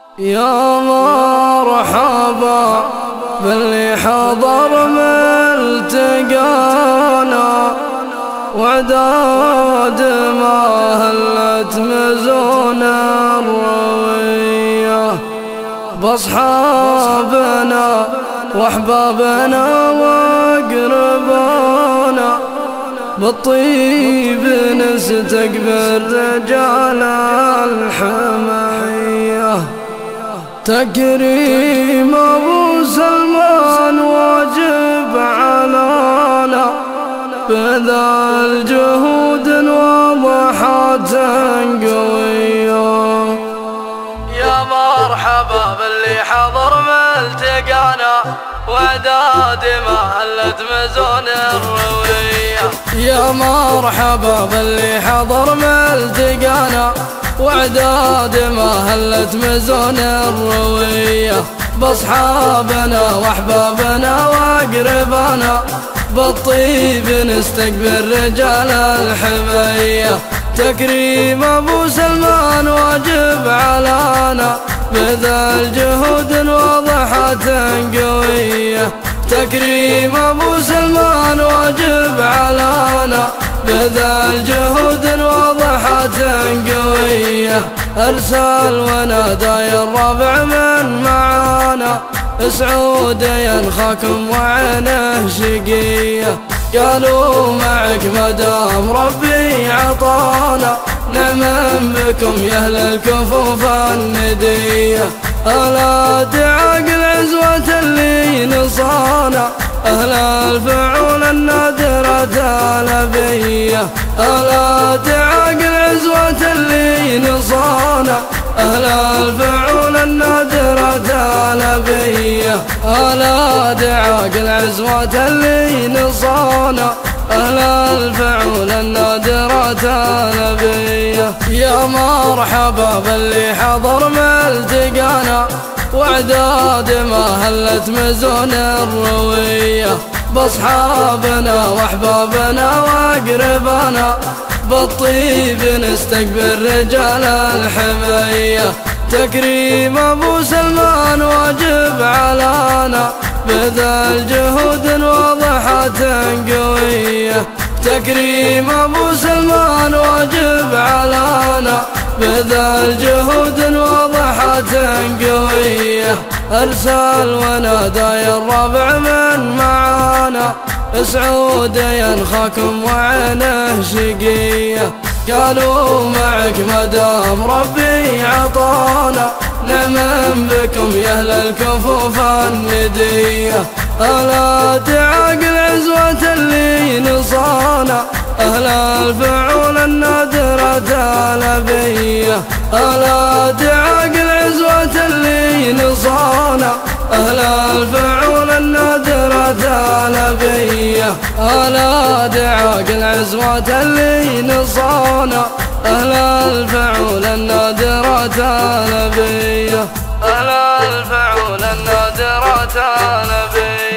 يا مرحبا باللي حضر ملتقانا، وعداد ما هلت مزون الروية، باصحابنا واحبابنا واقربانا، بالطيب نستقبل رجال الحمية. تكريم ابو سلمان واجب علينا، بذل جهود وضحات قوية. يا مرحبا باللي حضر ملتقانا، وعداد ما هلت مزون الروية. يا مرحبا باللي حضر ملتقانا، وعداد ما هلت مزون الروية، باصحابنا واحبابنا واقربانا، بالطيب نستقبل رجال الحمية. تكريم ابو سلمان واجب علينا، بذل جهود وضحات قوية. تكريم ابو سلمان واجب علينا، بذل جهود وضحات قوية. ارسل ونادى الربع من معانا، سعود ينخاكم وعينه شقية، قالوا معك مدام ربي عطانا، نعم بكم يا اهل الكفوف الندية. ألا دعاق العزوة اللي نصانا، أهل الفعول النادرة الأبية. ألا دعاق العزوة اللي نصانا، أهل الفعول النادرة الأبية. ألا دعاق العزوة اللي نصانا، أهل الفعول النادرة الأبية. يا مرحبا باللي حضر ملتقانا، وعداد ما هلت مزون الروية، باصحابنا واحبابنا واقربانا، بالطيب نستقبل رجال الحمية. تكريم ابو سلمان واجب علينا، بذل جهود وضحات قوية. تكريم ابو سلمان واجب علينا، بذل جهود وضحات قوية. ارسل ونادى الربع من معانا، سعود ينخاكم وعينه شقية، قالوا معك مدام ربي عطانا، نعم بكم يا اهل الكفوف الندية. ألا دعاق العزوة اللي نصانا، أهل الفعول النادرة الأبية. ألا دعاق العزوة اللي نصانا، أهل الفعول النادرة الأبية. ألا دعاق العزوة اللي نصانا، أهل الفعول النادرة الأبية. أهل الفعول النادرة الأبية.